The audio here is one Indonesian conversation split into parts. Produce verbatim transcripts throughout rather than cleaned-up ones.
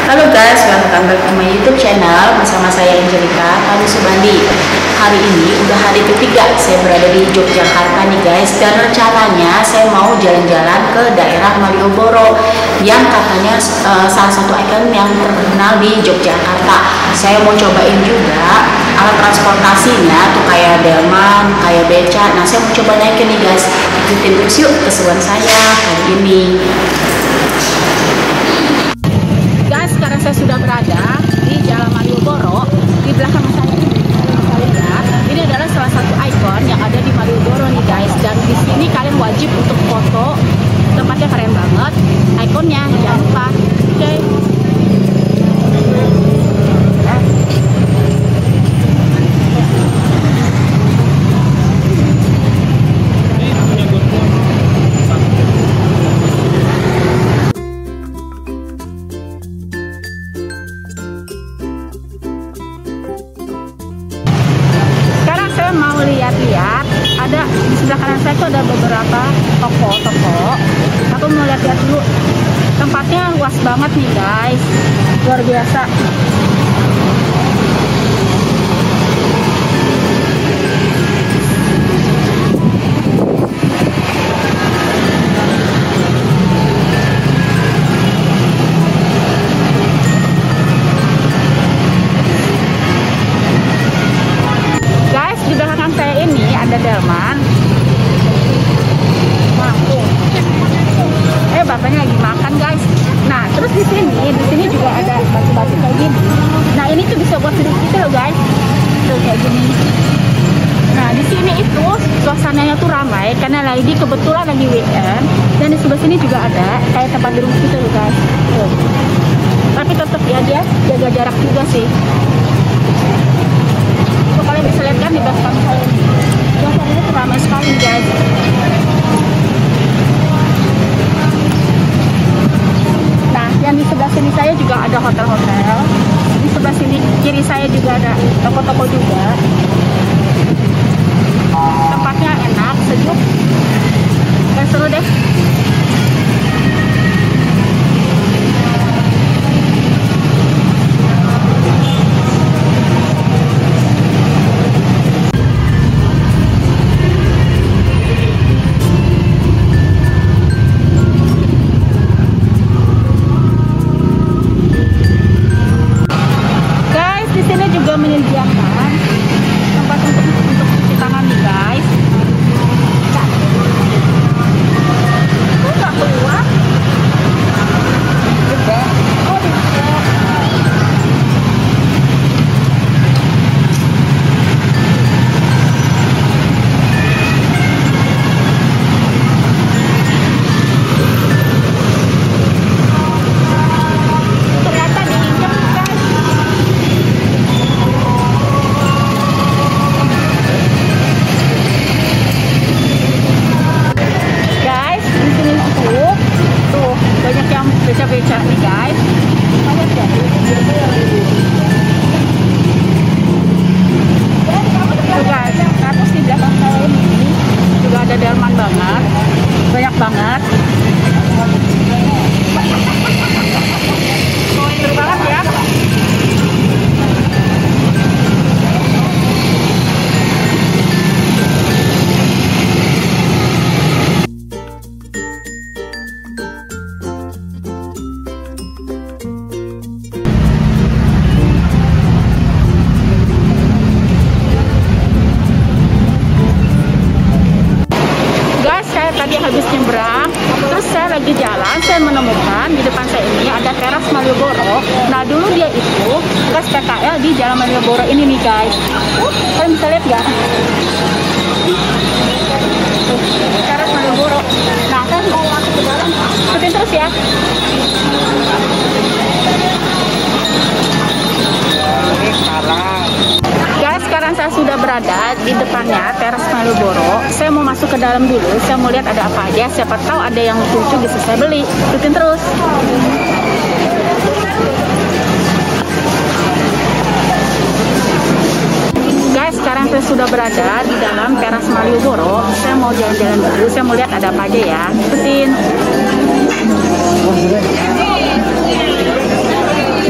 Halo guys, welcome back to my YouTube channel bersama saya Angelika Tani Subandi. Hari ini udah hari ketiga saya berada di Yogyakarta nih guys, dan rencananya saya mau jalan-jalan ke daerah Malioboro yang katanya uh, salah satu ikon yang terkenal di Yogyakarta. Saya mau cobain juga alat transportasinya tuh kayak delman, kayak beca. Nah, saya mau coba naikin nih guys. Ikutin terus yuk keseruan saya kali ini. Guys, sekarang saya sudah berada di Jalan Malioboro. Di belakang saya ini, kalian lihat, ini adalah salah satu ikon yang ada di Malioboro nih guys. Dan di sini kalian wajib untuk foto. Tempatnya keren banget. Ikonnya jangan lupa. Oke. Okay. Mau lihat-lihat, ada di sebelah kanan saya itu ada beberapa toko-toko. Aku mau lihat-lihat dulu. Tempatnya luas banget nih guys, luar biasa. Ada delman. Mampu. Eh, bapaknya lagi makan guys. Nah, terus di sini, di sini juga ada batu-batu kayak gini. Nah, ini tuh bisa buat duduk gitu loh guys. Tuh kayak gini. Nah, di sini itu suasananya tuh ramai karena lagi kebetulan lagi weekend. Dan di sebelah sini juga ada kayak tempat duduk gitu loh guys. Tuh. Tapi tetap ya dia jaga jarak juga sih. Tuh, kalian bisa lihat kan di belakang saya ini. Suasananya tuh ramai sekali guys. Nah, yang di sebelah sini saya juga ada hotel-hotel. Di sebelah sini kiri saya juga ada toko-toko juga. Tempatnya enak, sejuk, dan seru deh. Menyediakan tempat untuk untuk cuci tangan nih guys. Kok nggak keluar? Gede. Oh, gede. Ternyata diinjak guys. Beca-beca nih guys. Lihat ya. Tuh guys, terus di belakang saya ini juga ada delman banget, banyak banget. Seru banget ya. Tadi habis nyebrang, terus saya lagi jalan, saya menemukan di depan saya ini ada teras Malioboro. Nah, dulu dia itu bekas P K L di Jalan Malioboro ini nih guys. Uh, kalian bisa lihat nggak? Teras Malioboro. Nah, saya mau masuk ke dalam, ikutin terus ya. Guys, sekarang saya sudah berada di depannya teras Malioboro. Saya mau masuk ke dalam dulu. Saya mau lihat ada apa aja. Siapa tahu ada yang lucu bisa saya beli. Ikutin terus. Guys, sekarang saya sudah berada di dalam teras Malioboro. Saya mau jalan-jalan dulu. Saya mau lihat ada apa aja ya. Ikutin.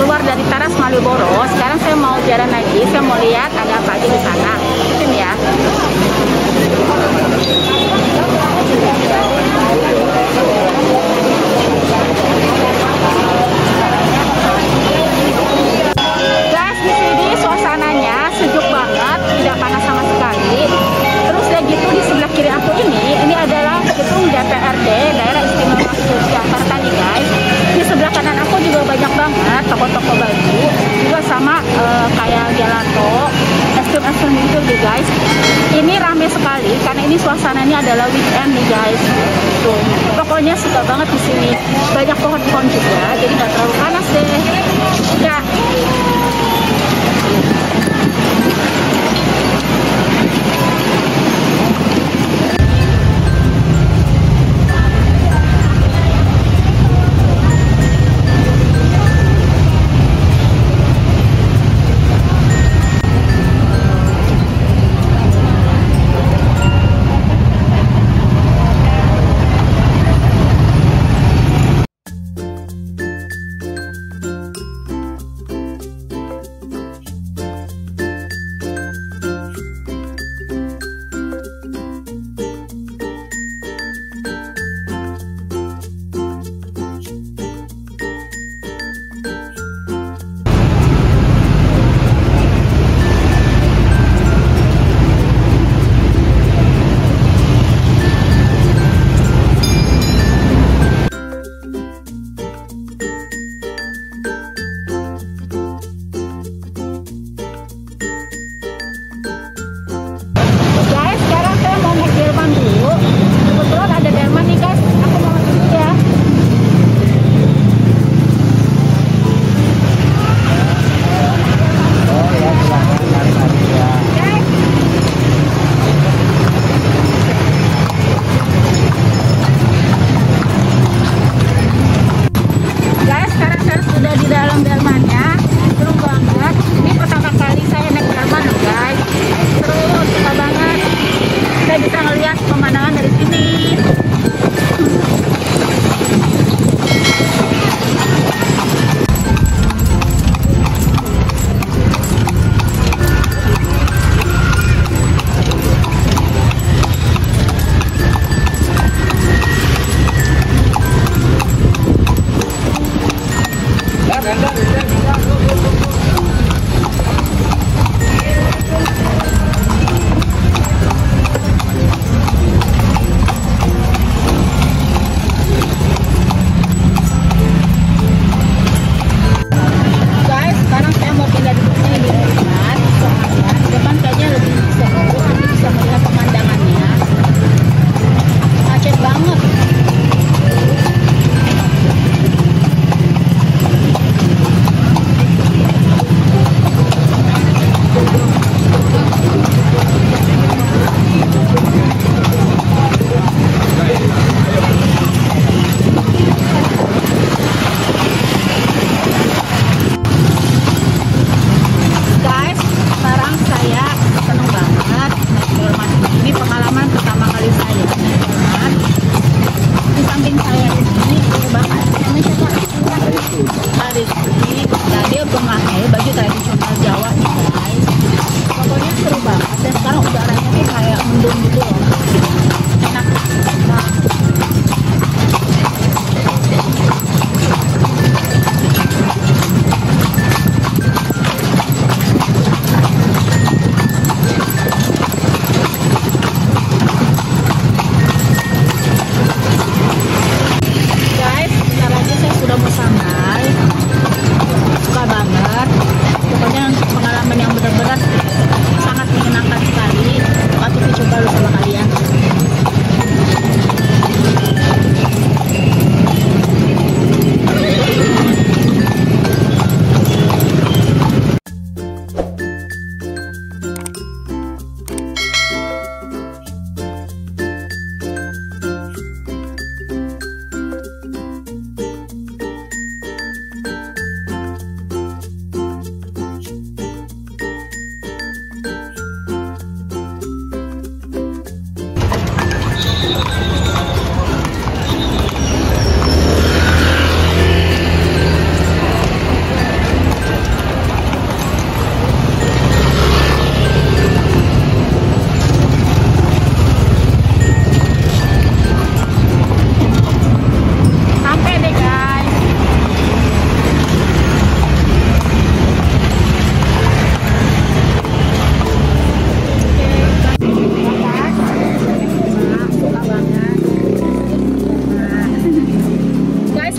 keluar dari Taras Malioboro. Sekarang saya mau jalan lagi, saya mau lihat ada apa aja di sana. Ini ya. Guys, di sini suasananya sejuk banget, tidak panas sama sekali. Terus ya gitu, di sebelah kiri aku ini, ini adalah gedung D P R D Daerah Istimewa Yogyakarta nih guys. Di sebelah kanan aku juga banyak banget toko-toko baju, juga sama uh, kayak gelato, es krim-es krim gitu nih guys. Ini rame sekali karena ini suasananya adalah weekend nih guys. Tuh, pokoknya suka banget di sini. Banyak pohon-pohon juga, jadi nggak terlalu panas deh. Ya.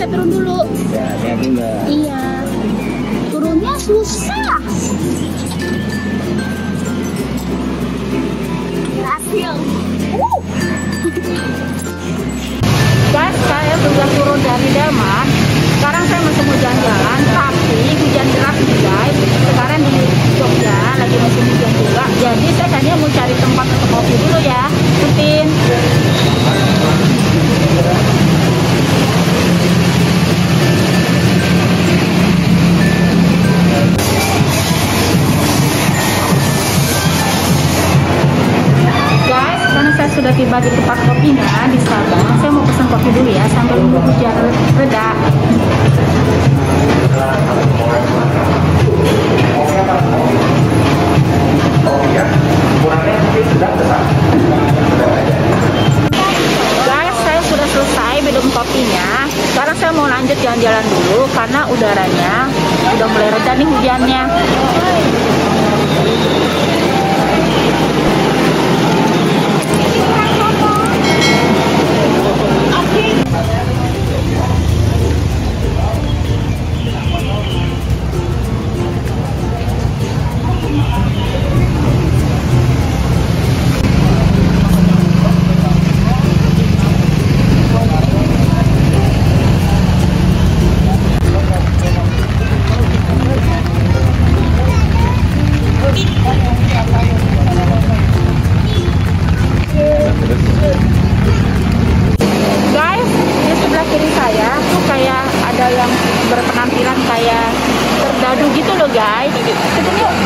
saya turun dulu. Ya, hati-hati Mbak. Iya. Turunnya susah. Berhasil. Uh. Guys, saya sudah turun dari delman. Sekarang saya masih mau jalan-jalan, tapi hujan deras nih guys. Sekarang di Jogja lagi musim hujan juga. Jadi saya kayaknya mau cari tempat untuk kopi dulu ya. Ikutin. Guys, karena saya sudah tiba di tempat kopinya di Sabang, saya mau pesan kopi dulu ya sambil nunggu hujan reda. Guys, saya sudah selesai minum kopinya. Sekarang saya mau lanjut jalan-jalan dulu karena udaranya udah mulai reda nih hujannya. Guys, di sebelah kiri saya tuh kayak ada yang berpenampilan kayak berdadu gitu loh guys. Kita yuk.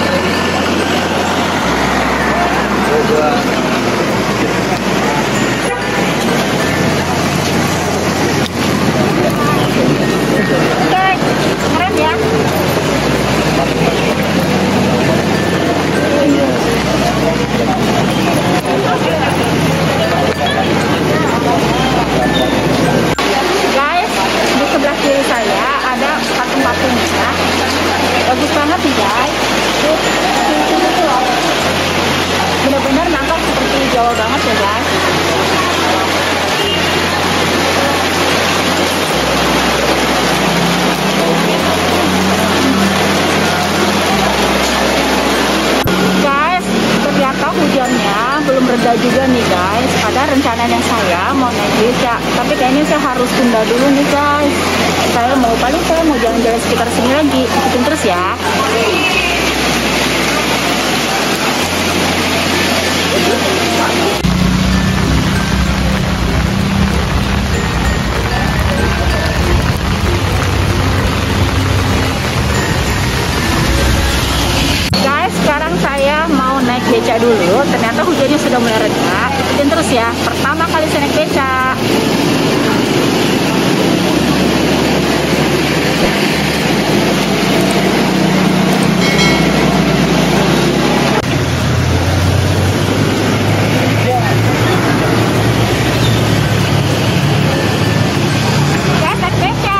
Oke, keren ya. Guys, di sebelah kiri saya ada patung-patungnya. Bagus banget nih guys. Tuh, benar-benar nampak seperti Jawa banget ya guys. Guys, ternyata hujannya belum reda juga nih guys. Padahal rencananya saya mau naik beca, tapi kayaknya saya harus tunda dulu nih guys. Saya mau paling saya mau jalan-jalan sekitar sini lagi. Ikutin terus ya. Guys, sekarang saya mau naik beca dulu. Ternyata hujannya sudah mulai reda. Ikutin terus ya. Pertama kali saya naik beca. Guys, naik beca.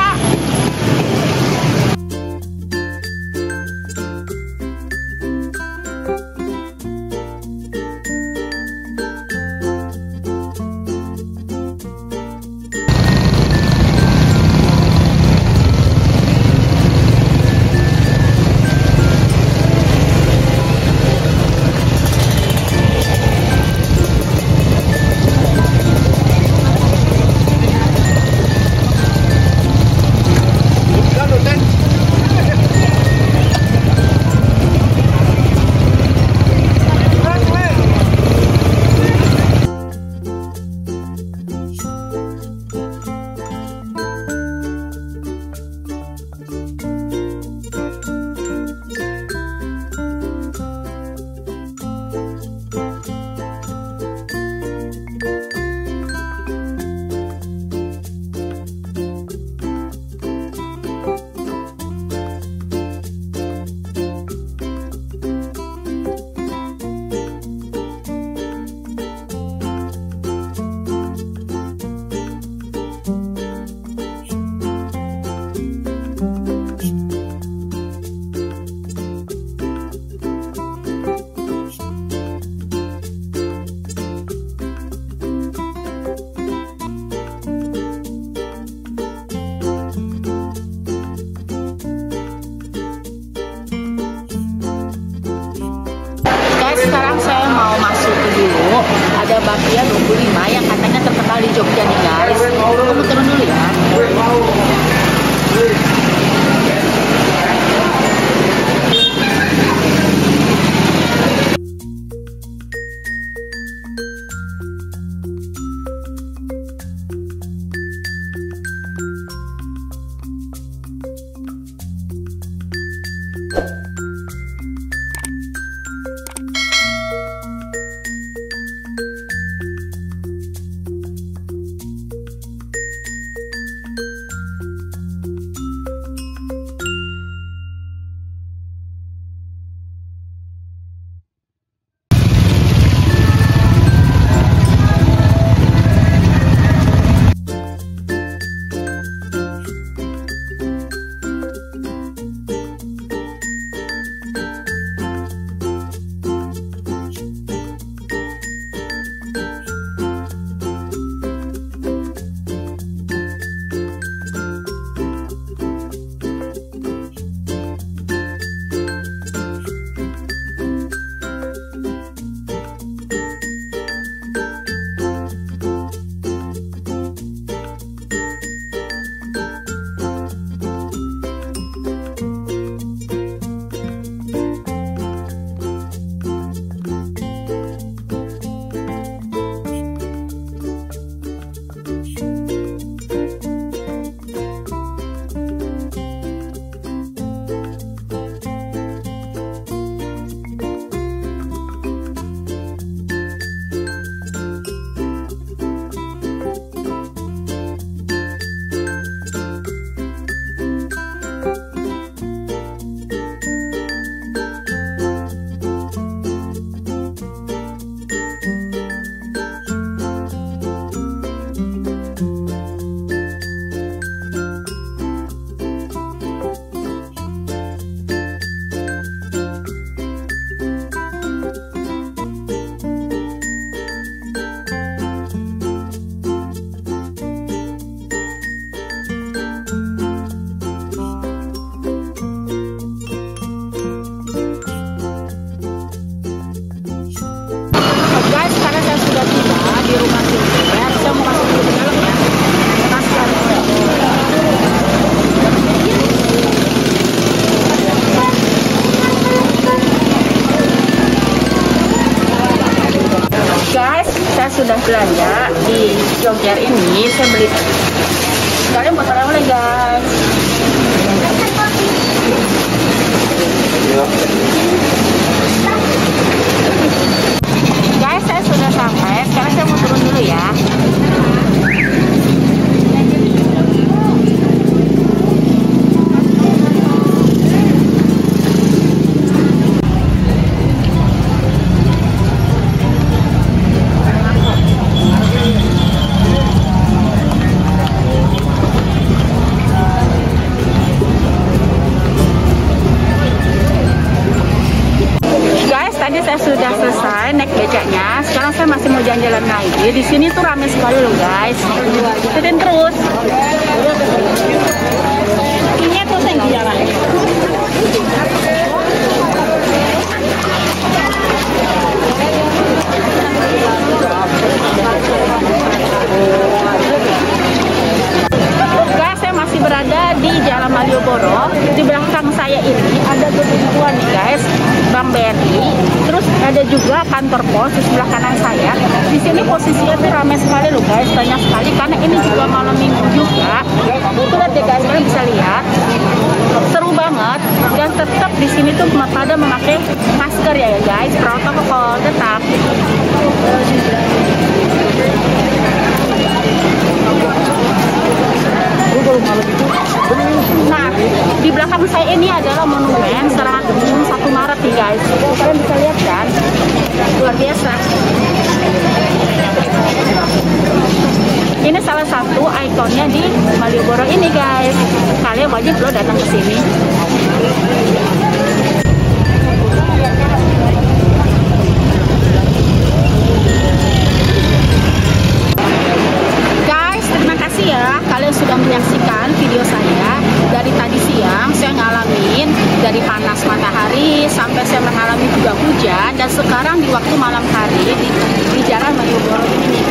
usia dua puluh lima yang katanya terkenal di Jogja nih guys. Kamu turun dulu ya. Sudah belanja di Jogja ini, saya beli kalian buat oleh-oleh guys. Guys, saya sudah sampai. Sekarang saya mau turun dulu ya. Tadi saya sudah selesai naik becaknya. Sekarang saya masih mau jalan-jalan lagi. Di sini tuh ramai sekali loh guys. Ikutin terus. Ini tuh tinggi jalan. Guys, saya masih berada di Jalan Malioboro. Di belakang saya ini ada gedung nih guys, Bank B R I. Terus ada juga kantor pos di sebelah kanan saya. Di sini posisinya tuh ramai sekali loh guys, banyak sekali karena ini juga malam minggu juga. Tuh lihat deh guys, kalian bisa lihat. Seru banget dan tetap di sini tuh pada memakai masker ya guys, protokol tetap. Nah, di belakang saya ini adalah monumen serangan umum satu Maret nih guys. Kalian bisa lihat kan? Luar biasa. Ini salah satu ikonnya di Malioboro ini guys. Kalian wajib lo datang ke sini. Ya, kalian sudah menyaksikan video saya dari tadi siang. Saya ngalamin dari panas matahari sampai saya mengalami juga hujan dan sekarang di waktu malam hari di, di Jalan Malioboro ini nih